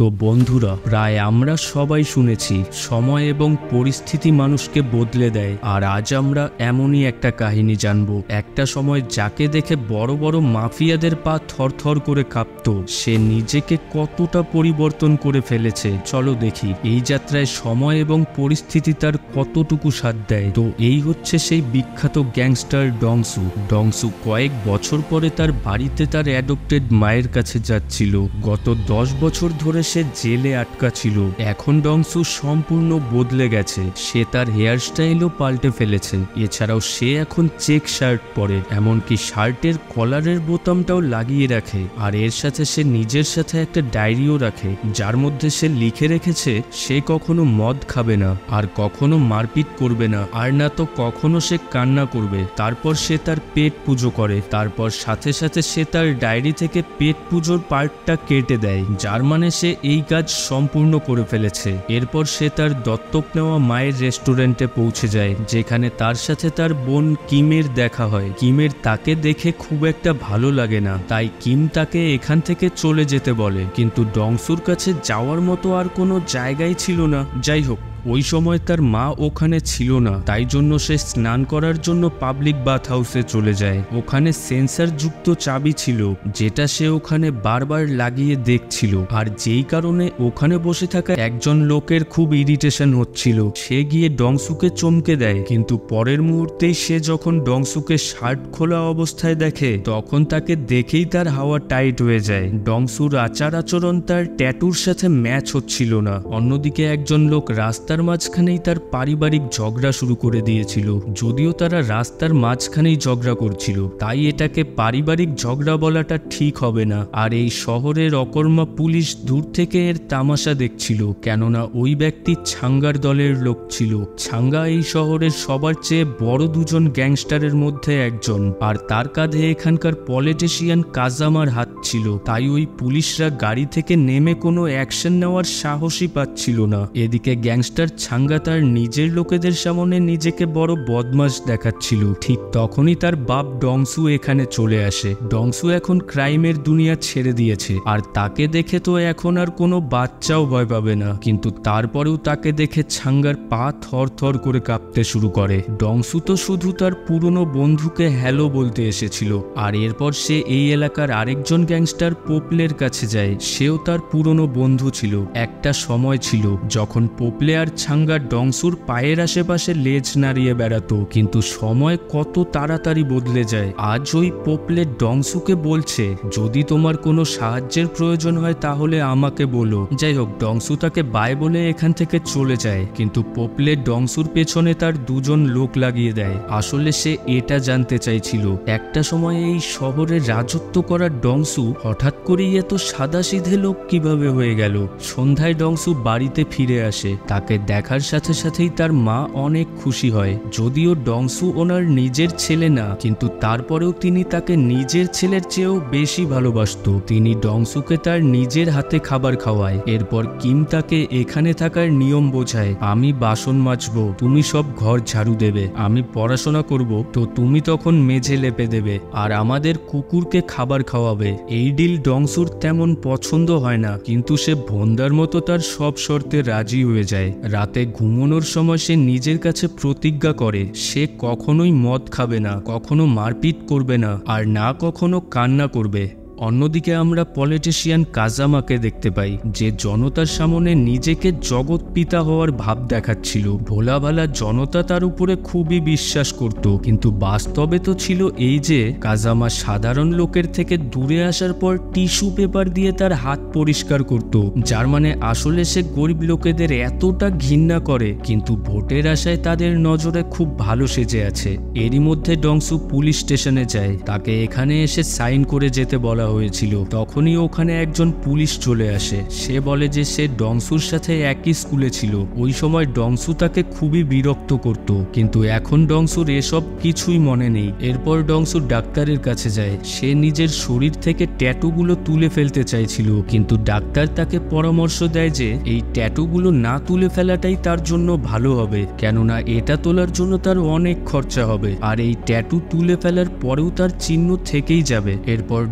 তো বন্ধুরা, প্রায় আমরা সবাই শুনেছি সময় এবং পরিস্থিতি মানুষকে বদলে দেয়। আর আজ আমরা এমনই একটা কাহিনী জানবো। একটা সময় যাকে দেখে বড় বড় মাফিয়াদের পা থরথর করে কাঁপতো, সে নিজেকে কতটা পরিবর্তন করে ফেলেছে। চলো দেখি এই যাত্রায় সময় এবং পরিস্থিতি তার কতটুকু সাথ দেয়। তো এই হচ্ছে সেই বিখ্যাত গ্যাংস্টার ডংসু। ডংসু কয়েক বছর পরে তার বাড়িতে তার অ্যাডপ্টেড মায়ের কাছে যাচ্ছিল। গত 10 বছর ধরে সে জেলে আটকা ছিল। এখন ডংসু সম্পূর্ণ বদলে গেছে। সে তার হেয়ার স্টাইলও পাল্টে ফেলেছে। এছাড়াও সে এখন চেক শার্ট পরে, এমনকি শার্টের কলারের বোতামটাও লাগিয়ে রাখে। আর এর সাথে সে নিজের সাথে একটা ডায়েরিও রাখে, যার মধ্যে সে লিখে রেখেছে সে কখনো মদ খাবে না, আর কখনো মারপিট করবে না, আর না তো কখনো সে কান্না করবে। তারপর সে তার পেট পুজো করে। তারপর সাথে সাথে সে তার ডায়েরি থেকে পেট পুজোর পার্টটা কেটে দেয়, যার মানে সে এই কাজ সম্পূর্ণ করে ফেলেছে। এরপর সে তার দত্তক নেওয়া মায়ের রেস্টুরেন্টে পৌঁছে যায়, যেখানে তার সাথে তার বোন কিমের দেখা হয়। কিমের তাকে দেখে খুব একটা ভালো লাগে না, তাই কিম তাকে এখান থেকে চলে যেতে বলে। কিন্তু ডংসুর কাছে যাওয়ার মতো আর কোনো জায়গাই ছিল না। যাই হোক, ওই সময় তার মা ওখানে ছিল না, তাই জন্য সে স্নান করার জন্য পাবলিক বাথ হাউসে চলে যায়। ওখানে সেন্সার যুক্ত চাবি ছিল, যেটা সে ওখানে বারবার লাগিয়ে দেখছিল। আর যেই কারণে ওখানে বসে থাকা একজন লোকের খুব ইরিটেশন হচ্ছিল। সে গিয়ে ডংসুকে চমকে দেয়, কিন্তু পরের মুহূর্তেই সে যখন ডংসুকে শার্ট খোলা অবস্থায় দেখে, তখন তাকে দেখেই তার হাওয়া টাইট হয়ে যায়। ডংসুর আচার আচরণ তার ট্যাটুর সাথে ম্যাচ হচ্ছিল না। অন্যদিকে একজন লোক রাস্তার মাঝখানেই তার পারিবারিক ঝগড়া শুরু করে দিয়েছিল। যদিও তারা রাস্তার মাঝখানেই ঝগড়া করছিল, তাই এটাকে পারিবারিক ঝগড়া বলাটা ঠিক হবে না। আর এই শহরের অকর্মা পুলিশ দূর থেকে এর তামাশা দেখছিল, কেননা ওই ব্যক্তি ছাঙ্গার দলের লোক ছিল। ছাঙ্গা এই শহরের সবার চেয়ে বড় দুজন গ্যাংস্টারের মধ্যে একজন, আর তার কাঁধে এখানকার পলিটিশিয়ান কাজামার হাত ছিল। তাই ওই পুলিশরা গাড়ি থেকে নেমে কোনো অ্যাকশন নেওয়ার সাহসই পাচ্ছিল না। এদিকে গ্যাংস্টার ছাঙ্গা তার নিজের লোকেদের সামনে নিজেকে বড় বদমাশ দেখাচ্ছিল। ঠিক তখনই তার বাপ ডংসু এখানে চলে আসে। ডংসু এখন ক্রাইমের দুনিয়া ছেড়ে দিয়েছে, আর তাকে দেখে তো এখন আর কোনো বাচ্চাও ভয় পাবে না। কিন্তু তারপরেও তাকে দেখে ছাঙ্গার পা থর থর করে কাঁপতে শুরু করে। ডংসু তো শুধু তার পুরনো বন্ধুকে হ্যালো বলতে এসেছিল। আর এরপর সে এই এলাকার আরেকজন গ্যাংস্টার পোপলের কাছে যায়। সেও তার পুরনো বন্ধু ছিল। একটা সময় ছিল যখন পোপলে আর ছাঙ্গা ডংসুর পায়ের আশেপাশে লেজ নাড়িয়ে বেড়াতো, কিন্তু সময় কত তাড়াতাড়ি বদলে যায়। আজ ওই পোপলে ডংসুকে বলছে, যদি তোমার কোনো সাহায্যের প্রয়োজন হয় তাহলে আমাকে বলো। যাই হোক, ডংসু তাকে বাই বলে এখান থেকে চলে যায়, কিন্তু পোপলে ডংসুর পেছনে তার দুজন লোক লাগিয়ে দেয়। আসলে সে এটা জানতে চাইছিল, একটা সময় এই শহরে রাজত্ব করা ডংসু হঠাৎ করেই এত সাদাসিধে লোক কিভাবে হয়ে গেল। সন্ধ্যায় ডংসু বাড়িতে ফিরে আসে। তাকে দেখার সাথে সাথেই তার মা অনেক খুশি হয়। যদিও ডংসু ওনার নিজের ছেলে না, কিন্তু তারপরেও তিনি তাকে নিজের ছেলের চেয়েও বেশি ভালোবাসতো। তিনি ডংসুকে তার নিজের হাতে খাবার খাওয়ায়। এরপর কিম তাকে এখানে থাকার নিয়ম বোঝায়। আমি বাসন মাজবো, তুমি সব ঘর ঝাড়ু দেবে। আমি পড়াশোনা করব, তো তুমি তখন মেঝে লেপে দেবে, আর আমাদের কুকুরকে খাবার খাওয়াবে। এই ডিল ডংসুর তেমন পছন্দ হয় না, কিন্তু সে ভোন্দার মতো তার সব শর্তে রাজি হয়ে যায়। রাতে ঘুমানোর সময় সে নিজের কাছে প্রতিজ্ঞা করে সে কখনোই মদ খাবে না, কখনো মারপিট করবে না, আর না কখনো কান্না করবে। অন্যদিকে আমরা পলিটিশিয়ান কাজামাকে দেখতে পাই, যে জনতার সামনে নিজেকে জগৎ পিতা হওয়ার ভাব দেখাচ্ছিল। ভোলাভালা জনতা তার উপরে খুবই বিশ্বাস করত, কিন্তু বাস্তবে তো ছিল এই যে কাজামা সাধারণ লোকের থেকে দূরে আসার পর টিস্যু পেপার দিয়ে তার হাত পরিষ্কার করত, যার মানে আসলে সে গরিব লোকেদের এতটা ঘৃণা করে, কিন্তু ভোটের আশায় তাদের নজরে খুব ভালো সেজে আছে। এরই মধ্যে ডংসু পুলিশ স্টেশনে যায়। তাকে এখানে এসে সাইন করে যেতে বলা হয়েছিল। তখনই ওখানে একজন পুলিশ চলে আসে। সে বলে যে সে ডংসুর সাথে একই স্কুলে ছিল। ওই সময় ডংসু তাকে খুবই বিরক্ত করত, কিন্তু এখন ডংসুর এসব কিছুই মনে নেই। এরপর ডংসু ডাক্তারের কাছে যায়। সে নিজের শরীর থেকে ট্যাটুগুলো তুলে ফেলতে চাইছিল, কিন্তু ডাক্তার তাকে পরামর্শ দেয় যে এই ট্যাটুগুলো না তুলে ফেলাটাই তার জন্য ভালো হবে, কেননা এটা তোলার জন্য তার অনেক খরচা হবে, আর এই ট্যাটু তুলে ফেলার পরেও তার চিহ্ন থেকেই যাবে। এরপর ডংসুর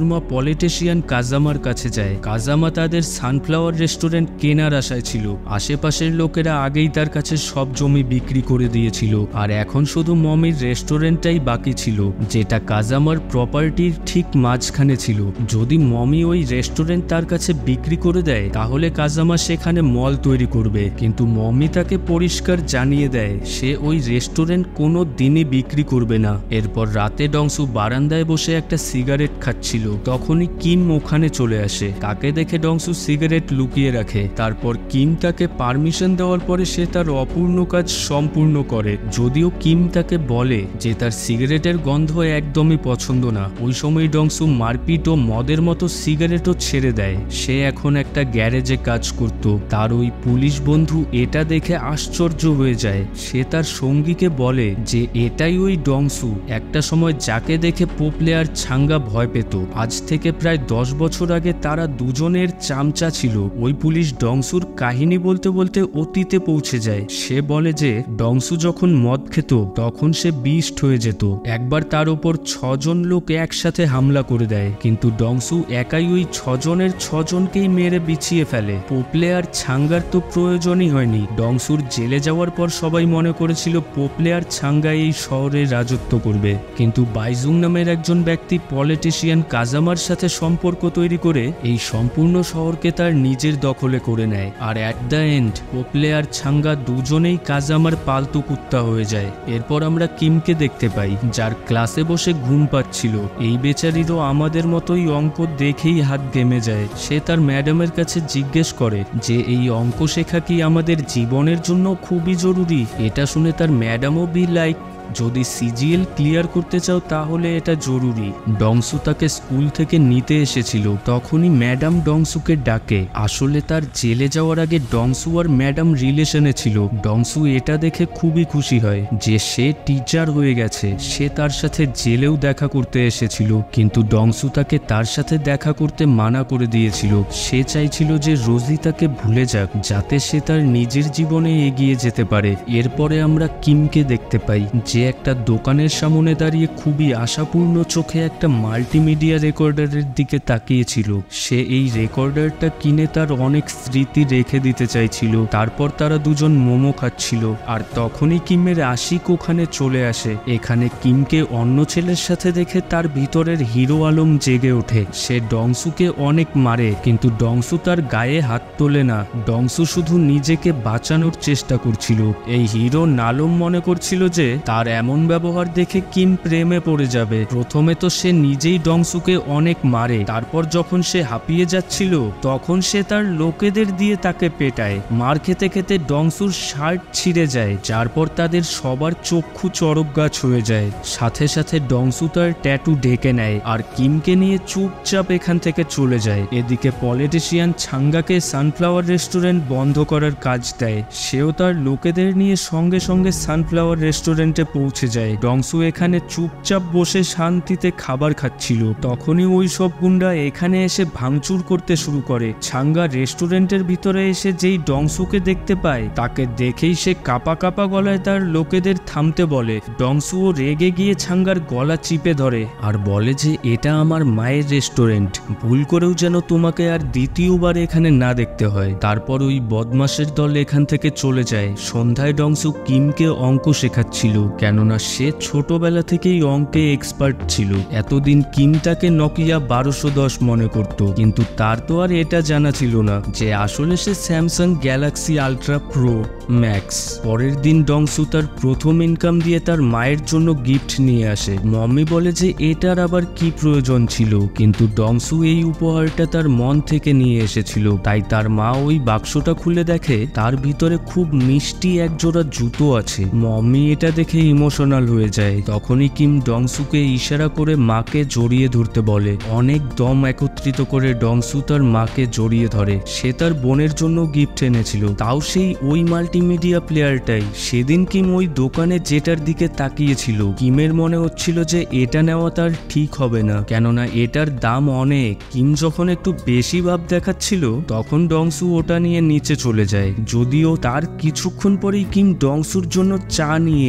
মা পলিটিশিয়ান কাজামার কাছে যায়। কাজামা তাদের সানফ্লাওয়ার রেস্টুরেন্ট কেনার আশায় ছিল। আশেপাশের লোকেরা আগেই তার কাছে সব জমি বিক্রি করে দিয়েছিল, আর এখন শুধু মমির রেস্টুরেন্টটাই বাকি ছিল, যেটা কাজামার প্রপার্টির ঠিক মাঝখানে ছিল। যদি মমি ওই রেস্টুরেন্ট তার কাছে বিক্রি করে দেয় তাহলে কাজামা সেখানে মল তৈরি করবে, কিন্তু মমি তাকে পরিষ্কার জানিয়ে দেয় সে ওই রেস্টুরেন্ট কোনো দিনই বিক্রি করবে না। এরপর রাতে ডংসু বারান্দায় বসে একটা সিগারেট খাচ্ছিল, তখনই কিম ওখানে চলে আসে। তাকে দেখে ডংসু সিগারেট লুকিয়ে রাখে। তারপর কিম তাকে পারমিশন দেওয়ার পরে সে তার অপূর্ণ কাজ সম্পূর্ণ করে। যদিও কিম তাকে বলে যে তার সিগারেটের গন্ধ একদমই পছন্দ না। ওই সময় ডংসু মারপিট ও মদের মতো সিগারেটও ছেড়ে দেয়। সে এখন একটা গ্যারেজে কাজ করত। তার ওই পুলিশ বন্ধু এটা দেখে আশ্চর্য হয়ে যায়। সে তার সঙ্গীকে বলে যে এটাই ওই ডংসু, একটা সময় যাকে দেখে পোপলে আর ছাঙ্গা ভয় পেত। আজ থেকে প্রায় 10 বছর আগে তারা দুজনের চামচা ছিল। ওই পুলিশ ডংসুর কাহিনী বলতে বলতে অতীতে পৌঁছে যায়। সে বলে যে ডংসু যখন মদ খেত তখন সে বিস্ট হয়ে যেত। একবার তার ওপর 6 জন লোক একসাথে হামলা করে দেয়, কিন্তু ডংসু একাই ওই 6 জনের 6 জনকেই মেরে বিছিয়ে ফেলে। পোপলে আর ছাঙ্গার তো প্রয়োজনই হয়নি। ডংসুর জেলে যাওয়ার পর সবাই মনে করেছিল পোপলে আর ছাঙ্গা এই শহরে রাজত্ব করবে, কিন্তু বাইজুং নামের একজন ব্যক্তি পলিটিশিয়ান কাজামার সাথে সম্পর্ক তৈরি করে এই সম্পূর্ণ শহরকে তার নিজের দখলে করে নেয়। আর অ্যাট দ্য এন্ড পোপলে আর ছাঙ্গা দুজনেই কাজামার পালতু কুত্তা হয়ে যায়। এরপর আমরা কিমকে দেখতে পাই, যার ক্লাসে বসে ঘুম পাচ্ছিল। এই বেচারিরও আমাদের মতোই অঙ্ক দেখেই হাত ঘেমে যায়। সে তার ম্যাডামের কাছে জিজ্ঞেস করে যে এই অঙ্ক শেখা কি আমাদের জীবনের জন্য খুবই জরুরি। এটা শুনে তার ম্যাডামও বি লাইক, যদি সিজিএল ক্লিয়ার করতে চাও তাহলে এটা জরুরি। ডংসু তাকে স্কুল থেকে নিতে এসেছিল, তখনই ম্যাডাম ডংসুকে ডাকে। আসলে তার জেলে যাওয়ার আগে ডংসু আর ম্যাডাম রিলেশনে ছিল। ডংসু এটা দেখে খুবই খুশি হয় যে সে টিচার হয়ে গেছে। সে তার সাথে জেলেও দেখা করতে এসেছিল, কিন্তু ডংসু তাকে তার সাথে দেখা করতে মানা করে দিয়েছিল। সে চাইছিল যে রোজি তাকে ভুলে যাক, যাতে সে তার নিজের জীবনে এগিয়ে যেতে পারে। এরপরে আমরা কিমকে দেখতে পাই, যে একটা দোকানের সামনে দাঁড়িয়ে খুবই আশাপূর্ণ চোখে একটা মাল্টিমিডিয়া রেকর্ডারের দিকে তাকিয়েছিল। সে এই রেকর্ডারটা কিনে তার অনেক স্মৃতি রেখে দিতে চাইছিল। তারপর তারা দুজন মোমো খাচ্ছিল, আর তখনই কিমের আশিক ওখানে চলে আসে। এখানে কিমকে অন্য ছেলের সাথে দেখে তার ভিতরের হিরো আলম জেগে ওঠে। সে ডংসুকে অনেক মারে, কিন্তু ডংসু তার গায়ে হাত তোলে না। ডংসু শুধু নিজেকে বাঁচানোর চেষ্টা করছিল। এই হিরো নালম মনে করছিল যে তার এমন ব্যবহার দেখে কিম প্রেমে পড়ে যাবে। প্রথমে তো সে নিজেই ডংসুকে অনেক মারে, তারপর যখন সে হাঁপিয়ে যাচ্ছিল তখন সে তার লোকেদের দিয়ে তাকে পেটায়। মার খেতে খেতে ডংসুর শার্ট ছিঁড়ে যায়, যার পর তাদের সবার চক্ষু চড়ক গাছ হয়ে যায়। সাথে সাথে ডংসু তার ট্যাটু ঢেকে নেয় আর কিমকে নিয়ে চুপচাপ এখান থেকে চলে যায়। এদিকে পলিটিশিয়ান ছাঙ্গাকে সানফ্লাওয়ার রেস্টুরেন্ট বন্ধ করার কাজ দেয়। সেও তার লোকেদের নিয়ে সঙ্গে সঙ্গে সানফ্লাওয়ার রেস্টুরেন্টে পৌঁছে যায়। ডংসু এখানে চুপচাপ বসে শান্তিতে খাবার খাচ্ছিল, তখনই ওই সব গুন্ডা এখানে এসে ভাঙচুর করতে শুরু করে। ছাঙ্গা রেস্টুরেন্টের ভিতরে এসে যেই ডংসুকে দেখতে পায় তাকে দেখেই সে কাপা কাপা গলায় তার লোকেদের থামতে বলে। ডংসুও রেগে গিয়ে ছাঙ্গার গলা চিপে ধরে আর বলে যে এটা আমার মায়ের রেস্টুরেন্ট, ভুল করেও যেন তোমাকে আর দ্বিতীয়বার এখানে না দেখতে হয়। তারপর ওই বদমাশের দল এখান থেকে চলে যায়। সন্ধ্যায় ডংসু কিমকে অঙ্ক শেখাচ্ছিল, কেননা সে ছোটবেলা থেকেই অঙ্কে এক্সপার্ট ছিল। এতদিন কিম তাকে নকিয়া 1210 মনে করত, কিন্তু তার তো আর এটা জানা ছিল না যে আসলে সে Samsung Galaxy Ultra Pro Max. পরের দিন ডংসু তার প্রথম ইনকাম দিয়ে তার মায়ের জন্য গিফট নিয়ে আসে। মম্মি বলে যে এটার আবার কি প্রয়োজন ছিল, কিন্তু ডংসু এই উপহারটা তার মন থেকে নিয়ে এসেছিল। তাই তার মা ওই বাক্সটা খুলে দেখে তার ভিতরে খুব মিষ্টি এক জোড়া জুতো আছে। মম্মি এটা দেখে ইমোশনাল হয়ে যায়। তখনই কিম ডংসুকে ইশারা করে মাকে জড়িয়ে ধরতে বলে। অনেক দম একত্রিত করে ডংসু তার মাকে জড়িয়ে ধরে। সে তার বোনের জন্য গিফট এনেছিল, তাও সেই ওই মাল্টিমিডিয়া প্লেয়ারটাই। সেদিন কিম ওই দোকানে যেটার দিকে তাকিয়েছিল, কিমের মনে হচ্ছিল যে এটা নেওয়া তার ঠিক হবে না, কেননা এটার দাম অনেক। কিম যখন একটু বেশি ভাব দেখাচ্ছিল তখন ডংসু ওটা নিয়ে নিচে চলে যায়। যদিও তার কিছুক্ষণ পরেই কিম ডংসুর জন্য চা নিয়ে আসে।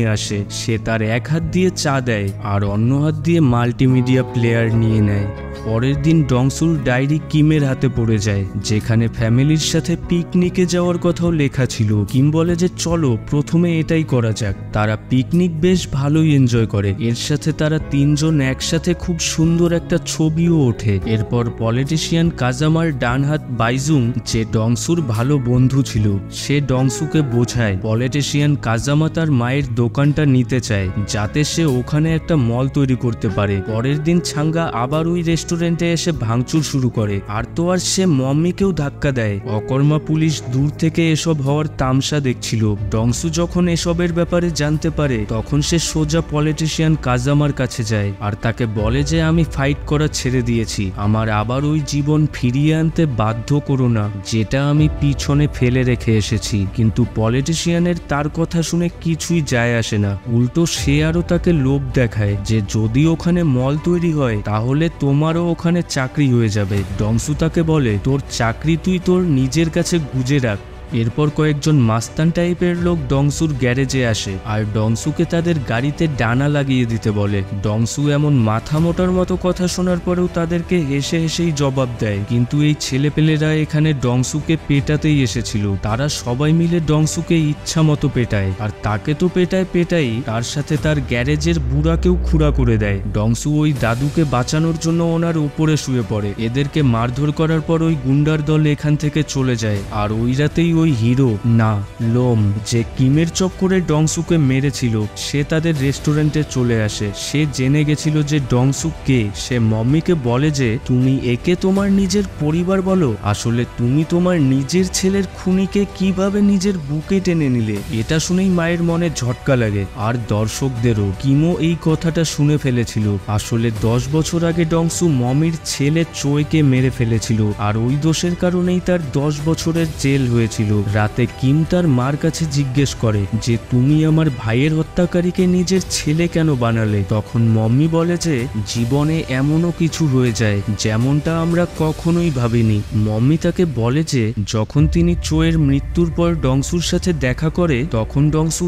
সে তার এক হাত দিয়ে চা দেয় আর অন্য হাত দিয়ে মাল্টিমিডিয়া প্লেয়ার নিয়ে নেয়। পরের দিন ডংসুর ডায়েরি কিমের হাতে পড়ে যায়, যেখানে ফ্যামিলির সাথে পিকনিকে যাওয়ার কথাও লেখা ছিল। কিম বলে যে চলো প্রথমে এটাই করা যাক। তারা পিকনিক বেশ ভালোই এনজয় করে। এর সাথে তারা তিনজন একসাথে খুব সুন্দর একটা ছবিও ওঠে। এরপর পলিটিশিয়ান কাজামার ডান হাত বাইজুং, যে ডংসুর ভালো বন্ধু ছিল, সে ডংসুকে বোঝায় পলিটিশিয়ান কাজামা তার মায়ের দোকানটা নিতে চায়, যাতে সে ওখানে একটা মল তৈরি করতে পারে। পরের দিন ছাঙ্গা আবার ওই রেস্টুরেন্টে এসে ভাঙচুর শুরু করে, আর তো আর সে মম্মিকেও ধাক্কা দেয়। অকর্মা পুলিশ দূর থেকে এসব হওয়ার তামসা দেখছিল। ডংসু যখন এসবের ব্যাপারে জানতে পারে, তখন সে সোজা পলিটিশিয়ান কাজামার কাছে যায় আর তাকে বলে যে আমি ফাইট করা ছেড়ে দিয়েছি, আমার আবার ওই জীবন ফিরিয়ে আনতে বাধ্য করো না, যেটা আমি পিছনে ফেলে রেখে এসেছি। কিন্তু পলিটিশিয়ানের তার কথা শুনে কিছুই যায় আসে না। উল্টো সে আরো তাকে লোভ দেখায় যে যদি ওখানে মল তৈরি হয় তাহলে তোমারও ওখানে চাকরি হয়ে যাবে। ডংসু তাকে বলে তোর চাকরি তুই তোর নিজের কাছে গুজে রাখ। এরপর কয়েকজন মাস্তান টাইপের লোক ডংসুর গ্যারেজে আসে আর ডংসুকে তাদের গাড়িতে ডানা লাগিয়ে দিতে বলে। ডংসু এমন মাথা মোটার মতো কথা শোনার পরেও তাদেরকে হেসে হেসেই জবাব দেয়। কিন্তু এই ছেলেপেলেরা এখানে ডংসুকে পেটাতেই এসেছিল। তারা সবাই মিলে ডংসুকে ইচ্ছা মতো পেটায়, আর তাকে তো পেটাই তার সাথে তার গ্যারেজের বুড়াকেও খুঁড়া করে দেয়। ডংসু ওই দাদুকে বাঁচানোর জন্য ওনার উপরে শুয়ে পড়ে। এদেরকে মারধর করার পর ওই গুন্ডার দল এখান থেকে চলে যায়। আর ওই রাতেই ওই হিরো না লোম, যে কিমের চক্করে ডংসুকে মেরেছিল, সে তাদের রেস্টুরেন্টে চলে আসে। সে জেনে গেছিল যে ডংসু কে। সে মম্মিকে বলে যে তুমি একে তোমার নিজের পরিবার বলো, আসলে তুমি তোমার নিজের ছেলের খুনিকে কিভাবে নিজের বুকে টেনে নিলে। এটা শুনেই মায়ের মনে ঝটকা লাগে, আর দর্শকদেরও। কিমও এই কথাটা শুনে ফেলেছিল। আসলে 10 বছর আগে ডংসু মমির ছেলে চোয়কে মেরে ফেলেছিল, আর ওই দোষের কারণেই তার 10 বছরের জেল হয়েছিল। রাতে কিম তার মার কাছে জিজ্ঞেস করে যে তুমি আমার ভাইয়ের হত্যাকারীকে নিজের ছেলে কেন বানালে। তখন মম্মি বলে যে জীবনে এমনও কিছু হয়ে যায় যেমনটা আমরা কখনোই ভাবিনি। মম্মি তাকে বলে যে যখন তিনি চোয়ের মৃত্যুর পর ডংসুর সাথে দেখা করে, তখন ডংসু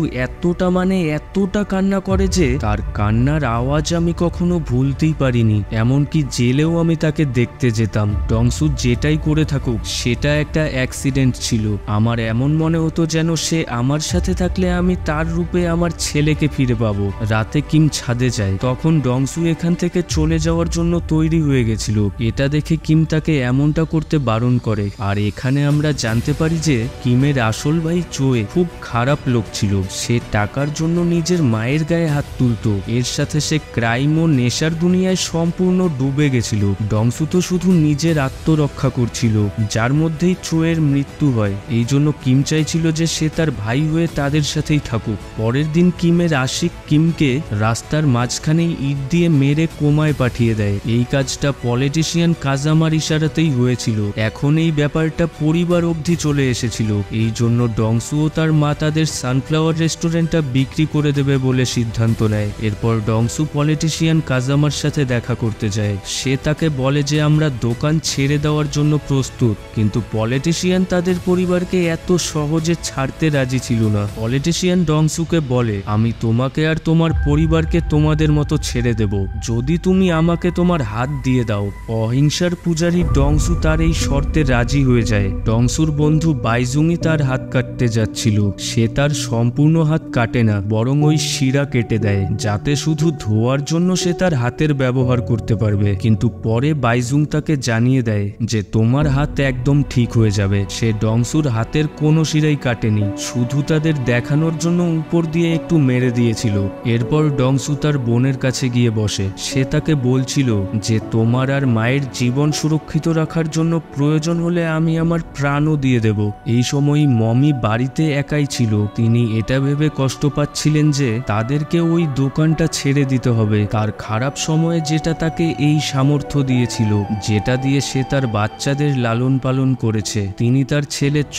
এতটা কান্না করে যে তার কান্নার আওয়াজ আমি কখনো ভুলতেই পারিনি। এমনকি জেলেও আমি তাকে দেখতে যেতাম। ডংসু যেটাই করে থাকুক সেটা একটা অ্যাক্সিডেন্ট ছিল। আমার এমন মনে হতো যেন সে আমার সাথে থাকলে আমি তার রূপে আমার ছেলেকে ফিরে পাবো। রাতে কিম ছাদে যায়, তখন ডংসু এখান থেকে চলে যাওয়ার জন্য তৈরি হয়ে গেছিল। এটা দেখে কিম তাকে এমনটা করতে বারণ করে। আর এখানে আমরা জানতে পারি যে কিমের আসল ভাই চোয়ে খুব খারাপ লোক ছিল। সে টাকার জন্য নিজের মায়ের গায়ে হাত তুলতো। এর সাথে সে ক্রাইম ও নেশার দুনিয়ায় সম্পূর্ণ ডুবে গেছিল। ডংসু তো শুধু নিজের আত্মরক্ষা করছিল, যার মধ্যেই চোয়ের মৃত্যু হয়। এই জন্য কিম চাইছিল যে সে তার ভাই হয়ে তাদের সাথেই থাকুক। পরের দিন কিমের আশিক কিমকে রাস্তার মাঝখানেই ইট দিয়ে মেরে কোমায় পাঠিয়ে দেয়। এই কাজটা পলিটিশিয়ান কাজামার ইশারাতেই হয়েছিল। এখন এই ব্যাপারটা পরিবার অবধি চলে এসেছিল। এই জন্য ডংসু ও তার মা তাদের সানফ্লাওয়ার রেস্টুরেন্টটা বিক্রি করে দেবে বলে সিদ্ধান্ত নেয়। এরপর ডংসু পলিটিশিয়ান কাজামার সাথে দেখা করতে যায়। সে তাকে বলে যে আমরা দোকান ছেড়ে দেওয়ার জন্য প্রস্তুত, কিন্তু পলিটিশিয়ান তাদের পরিবারকে এত সহজে ছাড়তে রাজি ছিল না। পলিটিশিয়ান ডংসুকে বলে আমি তোমাকে আর তোমার পরিবারকে তোমাদের মতো ছেড়ে দেব যদি তুমি আমাকে তোমার হাত দিয়ে দাও। অহিংসার পূজারী ডংসু তার এই শর্তে রাজি হয়ে যায়। ডংসুর বন্ধু বাইজুংই তার হাত কাটতে যাচ্ছিল। সে তার সম্পূর্ণ হাত কাটে না, বরং ওই শিরা কেটে দেয়, যাতে শুধু ধোয়ার জন্য সে তার হাতের ব্যবহার করতে পারবে। কিন্তু পরে বাইজুং তাকে জানিয়ে দেয় যে তোমার হাত একদম ঠিক হয়ে যাবে। সে ডংসুর হাতের কোনো শিরাই কাটেনি, শুধু তাদের দেখানোর জন্য উপর দিয়ে একটু মেরে দিয়েছিল। এরপর ডংসু তার বোনের কাছে গিয়ে বসে। সে তাকে বলছিল যে তোমার আর মায়ের জীবন সুরক্ষিত রাখার জন্য প্রয়োজন হলে আমি আমার প্রাণও দিয়ে দেব। এই সময় মমি বাড়িতে একাই ছিল। তিনি এটা ভেবে কষ্ট পাচ্ছিলেন যে তাদেরকে ওই দোকানটা ছেড়ে দিতে হবে। তার খারাপ সময়ে যেটা তাকে এই সামর্থ্য দিয়েছিল, যেটা দিয়ে সে তার বাচ্চাদের লালন পালন করেছে। তিনি তার ছেলে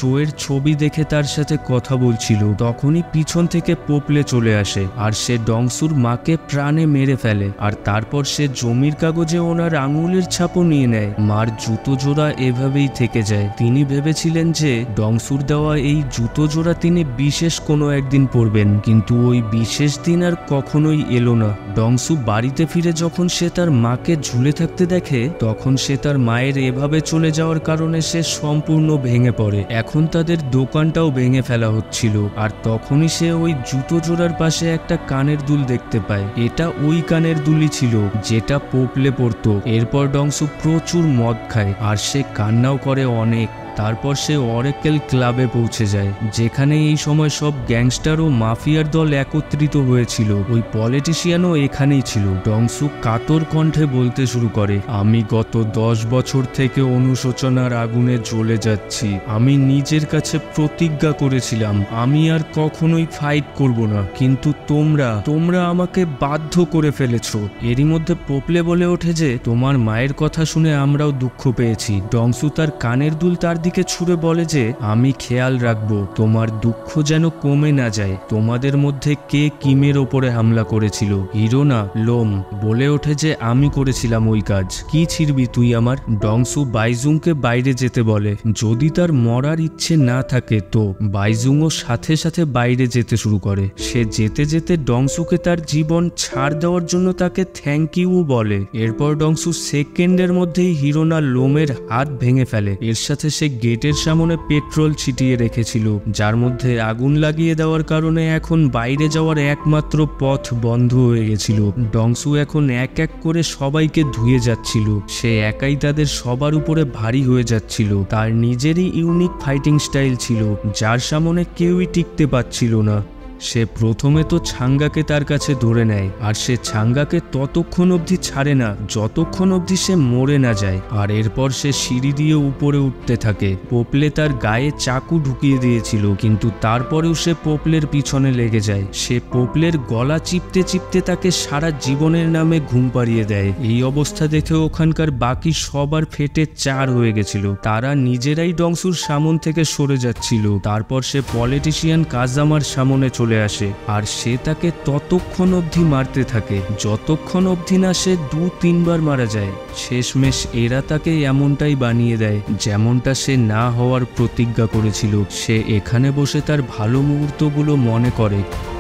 জোয়ের ছবি দেখে তার সাথে কথা বলছিল, তখনই পিছন থেকে পোপলে চলে আসে আর সে ডংসুর মাকে প্রাণে মেরে ফেলে। আর তারপর সে জমির কাগজে ওনার আঙুলের ছাপও নিয়ে নেয়। মার জুতো জোড়া এভাবেই থেকে যায়। তিনি ভেবেছিলেন যে ডংসুর দেওয়া এই জুতো জোড়া তিনি বিশেষ কোনো একদিন পরবেন, কিন্তু ওই বিশেষ দিন আর কখনোই এলো না। ডংসু বাড়িতে ফিরে যখন সে তার মাকে ঝুলে থাকতে দেখে, তখন সে তার মায়ের এভাবে চলে যাওয়ার কারণে সে সম্পূর্ণ ভেঙে পড়ে। এখন তাদের দোকানটাও ভেঙে ফেলা হচ্ছিল, আর তখনই সে ওই জুতো জোড়ার পাশে একটা কানের দুল দেখতে পায়। এটা ওই কানের দুলই ছিল যেটা পোপলে পরতো। এরপর ডংসু প্রচুর মদ খায় আর সে কান্নাও করে অনেক। তারপর সে অরেকেল ক্লাবে পৌঁছে যায়, যেখানে এই সময় সব গ্যাংস্টার ও মাফিয়ার দল একত্রিত হয়েছিল। ওই পলিটিশিয়ানও এখানেই ছিল। ডংসু কাতর কণ্ঠে বলতে শুরু করে, আমি গত 10 বছর থেকে অনুশোচনার আগুনে জ্বলে যাচ্ছি। আমি নিজের কাছে প্রতিজ্ঞা করেছিলাম আমি আর কখনোই ফাইট করব না, কিন্তু তোমরা আমাকে বাধ্য করে ফেলেছো। এরই মধ্যে পোপলে বলে ওঠে যে তোমার মায়ের কথা শুনে আমরাও দুঃখ পেয়েছি। ডংসু তার কানের দুল তার দিকে ছুঁড়ে বলে যে আমি খেয়াল রাখবো তোমার দুঃখ যেন কমে না যায়। তোমাদের মধ্যে কে কিমের ওপরে হামলা করেছিল? হিরো না লোম বলে ওঠে যে আমি করেছিলাম ওই কাজ। কি ছিড়বি তুই আমার? ডংসু বাইজুংকে বাইরে যেতে বলে। যদি তার মরার ইচ্ছে না থাকে তো বাইজুংও সাথে সাথে বাইরে যেতে শুরু করে। সে যেতে যেতে ডংসুকে তার জীবন ছাড় দেওয়ার জন্য তাকে থ্যাংক ইউ বলে। এরপর ডংসু সেকেন্ডের মধ্যেই হিরোনা লোমের হাত ভেঙে ফেলে। এর সাথে সে গেটের সামনে পেট্রোল ছিটিয়ে রেখেছিল, যার মধ্যে আগুন লাগিয়ে দেওয়ার কারণে এখন বাইরে যাওয়ার একমাত্র পথ বন্ধ হয়ে গেছিল। ডংসু এখন এক এক করে সবাইকে ধুয়ে যাচ্ছিল। সে একাই তাদের সবার উপরে ভারী হয়ে যাচ্ছিল। তার নিজেরই ইউনিক ফাইটিং স্টাইল ছিল, যার সামনে কেউই টিকতে পারছিল না। সে প্রথমে তো ছাঙ্গাকে তার কাছে ধরে নেয়, আর সে ছাঙ্গাকে ততক্ষণ অবধি ছাড়ে না যতক্ষণ অবধি সে মরে না যায়। আর এরপর সে সিঁড়ি দিয়ে উপরে উঠতে থাকে। পোপলে তার গায়ে চাকু ঢুকিয়ে দিয়েছিল, কিন্তু তারপরেও সে পোপলের পিছনে লেগে যায়। সে পোপলের গলা চিপতে চিপতে তাকে সারা জীবনের নামে ঘুম পাড়িয়ে দেয়। এই অবস্থা দেখে ওখানকার বাকি সবার ফেটে চার হয়ে গেছিল। তারা নিজেরাই ডংসুর সামন থেকে সরে যাচ্ছিল। তারপর সে পলিটিশিয়ান কাজামার সামনে চলে আসে, আর সে তাকে ততক্ষণ অবধি মারতে থাকে যতক্ষণ অবধি না সে 2-3 বার মারা যায়। শেষমেশ এরা তাকে এমনটাই বানিয়ে দেয় যেমনটা সে না হওয়ার প্রতিজ্ঞা করেছিল। সে এখানে বসে তার ভালো মুহূর্তগুলো মনে করে।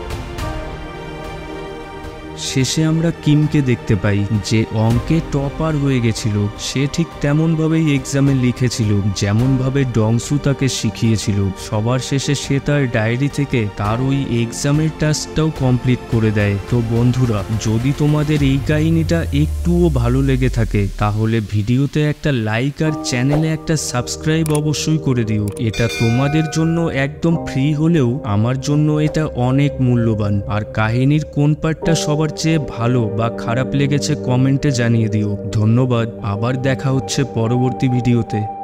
শেষে আমরা কিমকে দেখতে পাই, যে অঙ্কে টপার হয়ে গেছিল। সে ঠিক তেমনভাবেই এক্সামে লিখেছিল যেমনভাবে ডংসু তাকে শিখিয়েছিল। সবার শেষে সে তার ডায়েরি থেকে তার ওই এক্সামের টাস্কটাও কমপ্লিট করে দেয়। তো বন্ধুরা, যদি তোমাদের এই কাহিনীটা একটুও ভালো লেগে থাকে তাহলে ভিডিওতে একটা লাইক আর চ্যানেলে একটা সাবস্ক্রাইব অবশ্যই করে দিও। এটা তোমাদের জন্য একদম ফ্রি হলেও আমার জন্য এটা অনেক মূল্যবান। আর কাহিনীর কোন পার্টটা সবার চেয়ে ভালো বা খারাপ লেগেছে কমেন্টে জানিয়ে দিও। ধন্যবাদ। আবার দেখা হচ্ছে পরবর্তী ভিডিওতে।